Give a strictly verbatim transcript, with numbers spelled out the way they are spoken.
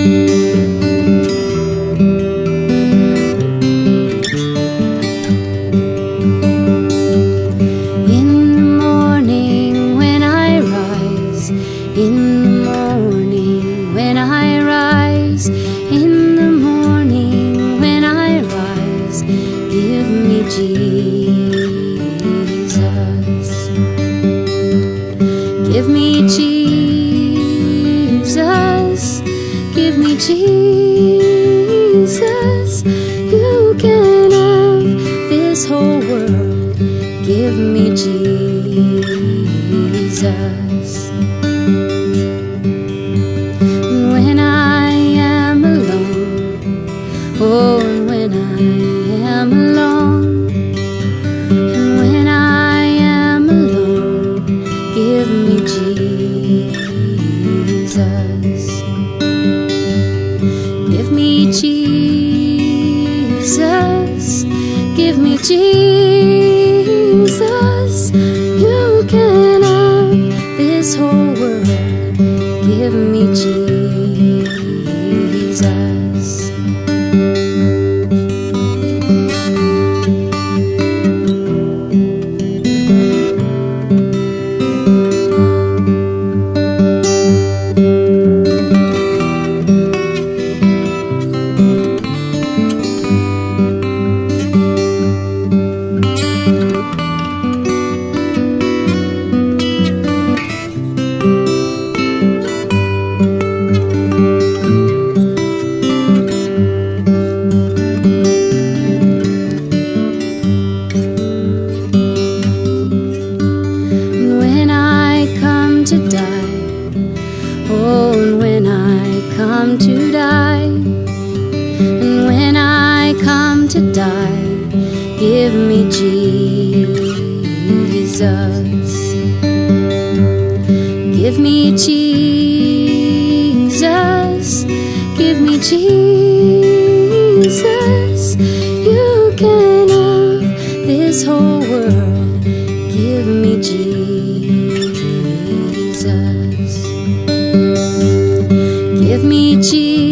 Give me Jesus, give me Jesus. You can have this whole world. Give me Jesus. When I am alone, oh, and when I am alone, and when I am alone, give me Jesus. Give me Jesus. Give me Jesus. You can have this whole world. Give me Jesus. To die, oh, and when I come to die, and when I come to die, give me Jesus. Give me Jesus. Give me Jesus. You can have this whole world. Give me Jesus. Give me Jesus.